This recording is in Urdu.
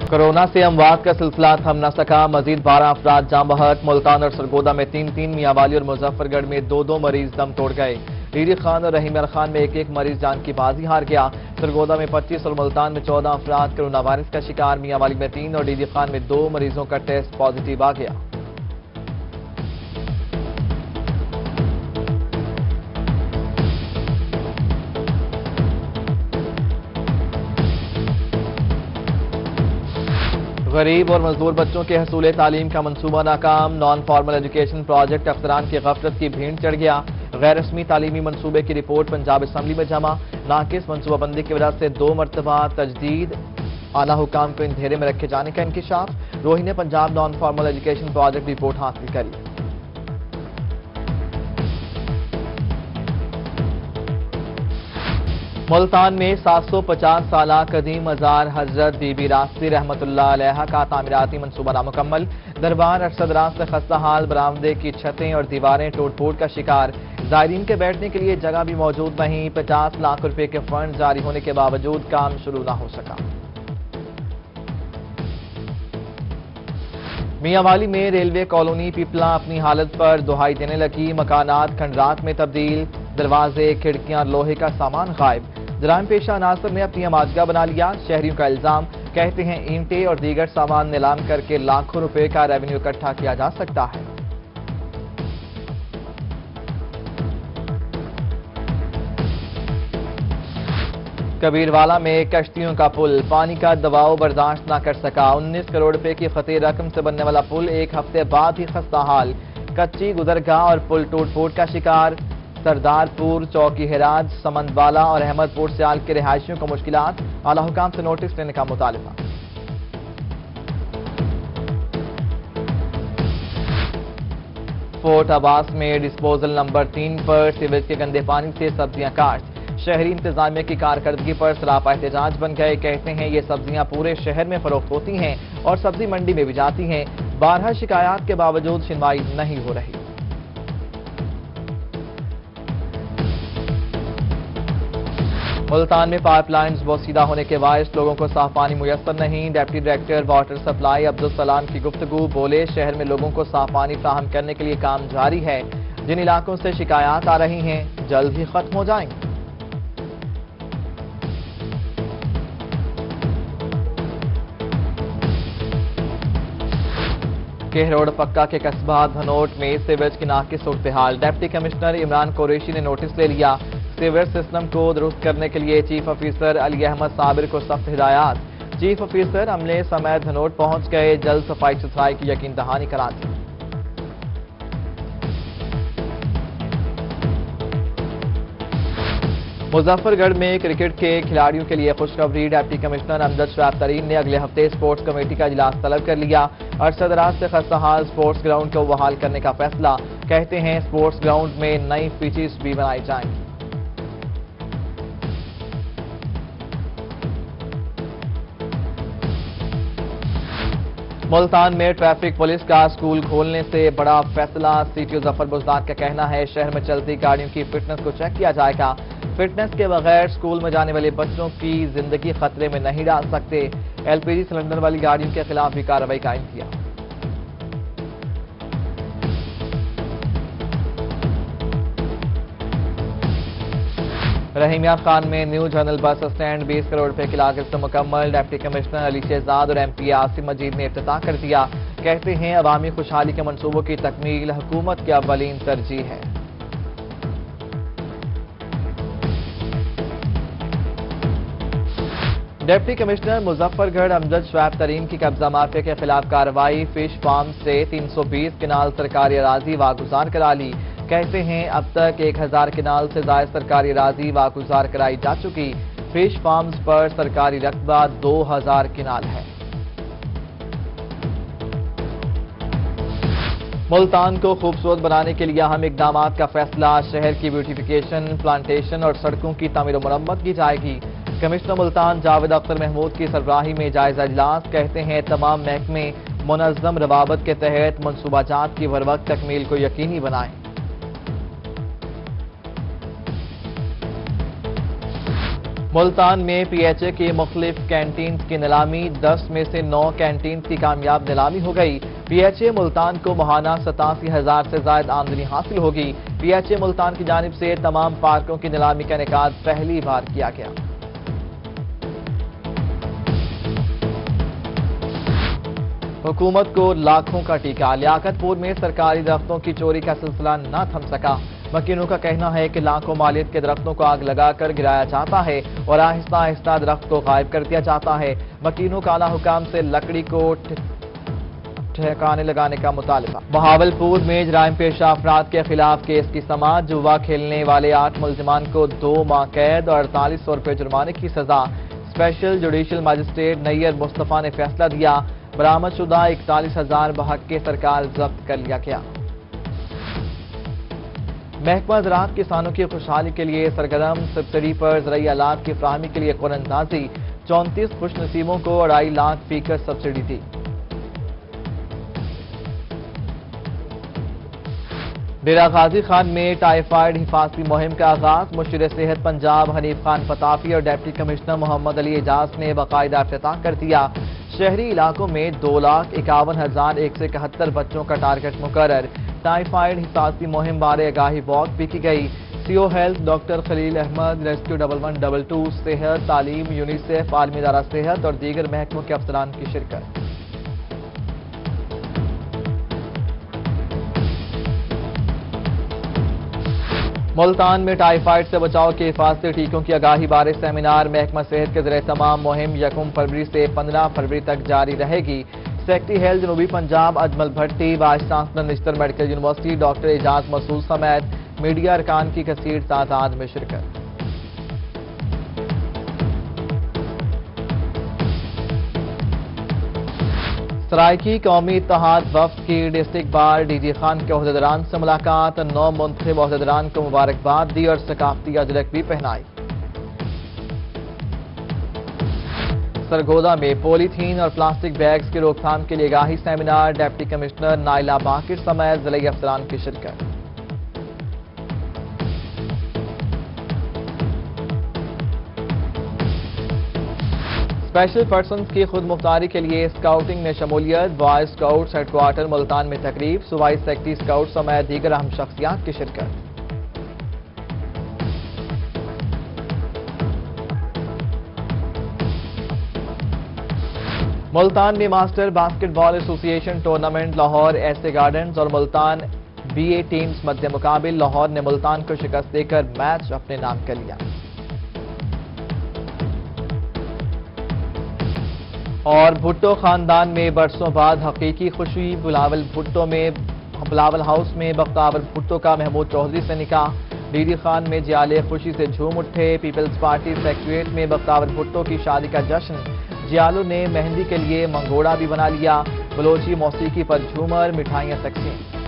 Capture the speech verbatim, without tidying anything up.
کورونا سے اموات کا سلسلہ تھم نہ سکا، مزید بارہ افراد جاں بحق، ملتان اور سرگودا میں تین تین، میاں والی اور مظفر گڑھ میں دو دو مریض دم توڑ گئے۔ ڈیڈی خان اور رحیم یار خان میں ایک ایک مریض جان کی بازی ہار گیا۔ سرگودا میں پچیس اور ملتان میں چودہ افراد کورونا وائرس کا شکار، میاں والی میں تین اور ڈیڈی خان میں دو مریضوں کا ٹیسٹ پازیٹیو آ گیا۔ غریب اور مزدور بچوں کے حصول تعلیم کا منصوبہ ناکام، نان فارمل ایجوکیشن پروجیکٹ افسران کی غفلت کی بھیڑ چڑھ گیا۔ غیر رسمی تعلیمی منصوبے کی رپورٹ پنجاب اسمبلی میں جمع، ناقص منصوبہ بندی کی وجہ سے دو مرتبہ تجدید، اعلیٰ حکام کو اندھیرے میں رکھے جانے کا انکشاف۔ روہی نے Punjab non formal education project report حاصل کری۔ ملتان میں سات سو پچاس سالہ قدیم مزار حضرت بی بی راستی رحمت اللہ علیہا کا تعمیراتی منصوبہ نامکمل، دربار ارشد راز سے خستہ حال، برآمدے کی چھتیں اور دیواریں ٹوٹ پھوٹ کا شکار، زائرین کے بیٹھنے کے لیے جگہ بھی موجود نہیں، پچاس لاکھ روپے کے فنڈ جاری ہونے کے باوجود کام شروع نہ ہو سکا۔ میاں والی میں ریلوے کالونی پیپلا اپنی حالت پر دہائی دینے لگی، مکانات کھنڈرات میں تبدیل، دروازے کھڑکیاں لوہے کا سامان غائب، جرائم پیشہ عناصر نے اپنی اماجگاہ بنا لیا، شہریوں کا الزام، کہتے ہیں اینٹیں اور دیگر سامان نیلام کر کے لاکھوں روپے کا ریونیو اکٹھا کیا جا سکتا ہے۔ کبیروالا میں کشتیوں کا پل پانی کا دباؤ برداشت نہ کر سکا، انیس کروڑ روپے کی خطیر رقم سے بننے والا پل ایک ہفتے بعد ہی خستہ حال، کچی گزرگاہ اور پل ٹوٹ پھوٹ کا شکار، سردار پور، چوکی ہراج، سمند والا اور احمد پور سیال کے رہائشیوں کو مشکلات، اعلیٰ حکام سے نوٹس لینے کا مطالبہ۔ فورٹ عباس میں ڈسپوزل نمبر تین پر سیویج کے گندے پانی سے سبزیاں کاشت، شہری انتظامیہ کی کارکردگی پر سراپا احتجاج بن گئے، کہتے ہیں یہ سبزیاں پورے شہر میں فروخت ہوتی ہیں اور سبزی منڈی میں بھی جاتی ہیں، بارہا شکایات کے باوجود سنوائی نہیں ہو رہی۔ ملتان میں پائپ لائنز بوسیدہ ہونے کے باعث لوگوں کو صاف پانی میسر نہیں، deputy director water supply Abdul Salam کی گفتگو، بولے شہر میں لوگوں کو صاف پانی فراہم کرنے کے لیے کام جاری ہے، جن علاقوں سے شکایات آ رہی ہیں جلد ہی ختم ہو جائیں گے۔ کہروڑ پکا کے قصبہ دھنوٹ میں سیویج کی ناقص صورتحال، ڈپٹی کمشنر عمران قریشی نے نوٹس لے لیا، سیویج سسٹم کو درست کرنے کے لیے چیف آفیسر علی احمد صابر کو سخت ہدایات، چیف آفیسر عملے سمیت دھنوٹ پہنچ گئے، جلد صفائی ستھرائی کی یقین دہانی کرا دی۔ مظفر گڑھ میں کرکٹ کے کھلاڑیوں کے لیے خوشخبری، ڈپٹی کمشنر امجد شعیب ترین نے اگلے ہفتے سپورٹس کمیٹی کا اجلاس طلب کر لیا، ارشد راز سے خستہ حال سپورٹس گراؤنڈ کو بحال کرنے کا فیصلہ، کہتے ہیں سپورٹس گراؤنڈ میں نئی پچز بھی بنائی جائیں گی۔ ملتان میں ٹریفک پولیس کا سکول کھولنے سے بڑا فیصلہ، سی ٹی او ظفر بزدار کا کہنا ہے شہر میں چلتی گاڑیوں کی فٹنس کو چیک کیا جائے گا، فٹنس کے بغیر سکول میں جانے والے بچوں کی زندگی خطرے میں نہیں ڈال سکتے، ایل پی جی سلنڈر والی گاڑیوں کے خلاف بھی کارروائی قائم کیا۔ رحیم یار خان میں نیو جنرل بس اسٹینڈ بیس کروڑ روپے کی لاگت سے مکمل، ڈپٹی کمشنر علی شہزاد اور ایم پی عاصم مجید نے افتتاح کر دیا، کہتے ہیں عوامی خوشحالی کے منصوبوں کی تکمیل حکومت کی اولین ترجیح ہے۔ ڈپٹی کمشنر مظفر گڑھ امجد شعیب ترین کی قبضہ مافیا کے خلاف کارروائی، فش فارم سے تین سو بیس کنال سرکاری اراضی واگزار کرا لی، کہتے ہیں اب تک ایک ہزار کنال سے زائد سرکاری اراضی واگزار کرائی جا چکی، فش فارمز پر سرکاری رقبہ دو ہزار کنال ہے۔ ملتان کو خوبصورت بنانے کے لیے اہم اقدامات کا فیصلہ، شہر کی بیوٹیفیکیشن، پلانٹیشن اور سڑکوں کی تعمیر و مرمت کی جائے گی، کمشنر ملتان جاوید اختر محمود کی سربراہی میں جائزہ اجلاس، کہتے ہیں تمام محکمے منظم روابط کے تحت منصوبہ جات کی بروقت تکمیل کو یقینی بنائیں۔ ملتان میں پی ایچ اے کی مختلف کینٹینز کی نیلامی، دس میں سے نو کینٹینز کی کامیاب نیلامی ہو گئی۔ پی ایچ اے ملتان کو ماہانہ ستاسی ہزار سے زائد آمدنی حاصل ہوگی۔ پی ایچ اے ملتان کی جانب سے تمام پارکوں کی نیلامی کا انعقاد پہلی بار کیا گیا۔ حکومت کو لاکھوں کا ٹیکہ، لیاقت پور میں سرکاری درختوں کی چوری کا سلسلہ نہ تھم سکا۔ مکینوں کا کہنا ہے کہ لاکھوں مالیت کے درختوں کو آگ لگا کر گرایا جاتا ہے اور آہستہ آہستہ درخت کو غائب کر دیا جاتا ہے۔ مکینوں کا اعلیٰ حکام سے لکڑی کو ٹھکانے لگانے کا مطالبہ۔ بہاولپور میں جرائم پیشہ افراد کے خلاف کیس کی سماعت، جوا کھیلنے والے آٹھ ملزمان کو دو ماہ قید اور اڑتالیس سو روپے جرمانے کی سزا۔ Special judicial magistrate Nayyar Mustafa نے فیصلہ دیا، برآمد شدہ اکتالیس ہزار بحق کے سرکار ضبط کر لیا گیا۔ محکمہ زراعت کسانوں کی خوشحالی کے لیے سرگرم، سبسڈی پر زرعی آلات کی فراہمی کے لیے قرعہ اندازی، چونتیس خوش نصیبوں کو اڑائی لاکھ فیصد سبسڈی دی۔ ڈیرہ غازی خان میں ٹائیفائیڈ حفاظتی مہم کا آغاز، مشیر صحت پنجاب حنیف خان فتافی اور ڈپٹی کمشنر محمد علی اعجاز نے باقاعدہ افتتاح کر دیا۔ شہری علاقوں میں دو لاکھ اکاون ہزار ایک سو اکہتر بچوں کا ٹارگٹ مقرر۔ ٹائیفائیڈ حفاظتی مہم بارے آگاہی واک بھی کی گئی۔ C O health doctor Khalil Ahmed, rescue double one double two, صحت، تعلیم، یونیسیف، عالمی ادارہ صحت اور دیگر محکموں کے افسران کی شرکت۔ ملتان میں ٹائیفائیڈ سے بچاؤ کے حفاظتی ٹیکوں کی آگاہی بارے سیمینار، محکمہ صحت کے ذریعے تمام مہم یکم فروری سے پندرہ فروری تک جاری رہے گی۔ سیکٹری ہیلتھ جنوبی Punjab Ajmal Bhatti, vice chancellor Nishtar medical university doctor Ejaz Masood سمیت میڈیا ارکان کی کثیر تعداد میں شرکت۔ سرائیکی قومی اتحاد وفد کی district bar D G Khan کے عہدیداران سے ملاقات، نو منتخب عہدیداران کو مبارکباد دی اور ثقافتی اجرک بھی پہنائی۔ سرگودا میں پولی تھین اور پلاسٹک بیگز کی روک تھام کے لیے آگاہی seminar, deputy commissioner Naila Baqir سمیت ضلعی افسران کی شرکت۔ اسپیشل پرسنز کی خود مختاری کے لیے اسکاؤٹنگ میں شمولیت، boy scouts headquarter Multan میں تقریب، صوبائی سیکٹری اسکاؤٹ سمیت دیگر اہم شخصیات کی شرکت۔ ملتان میں ماسٹر باسکٹ بال ایسوسی ایشن ٹورنامنٹ، لاہور ایسے گارڈنز اور ملتان بی اے ٹیمز مد مقابل، لاہور نے ملتان کو شکست دے کر میچ اپنے نام کر لیا۔ اور بھٹو خاندان میں برسوں بعد حقیقی خوشی، بلاول بھٹو میں بلاول ہاؤس میں بختیار بھٹو کا محمود چودھری سے نکاح، ڈی ڈی خان میں جیالے خوشی سے جھوم اٹھے، پیپلز پارٹی سیکریٹریٹ میں بختیار بھٹو کی شادی کا جشن، جیالو نے مہندی کے لیے منگوڑا بھی بنا لیا، بلوچی موسیقی پر جھومر، مٹھائیاں تقسیم۔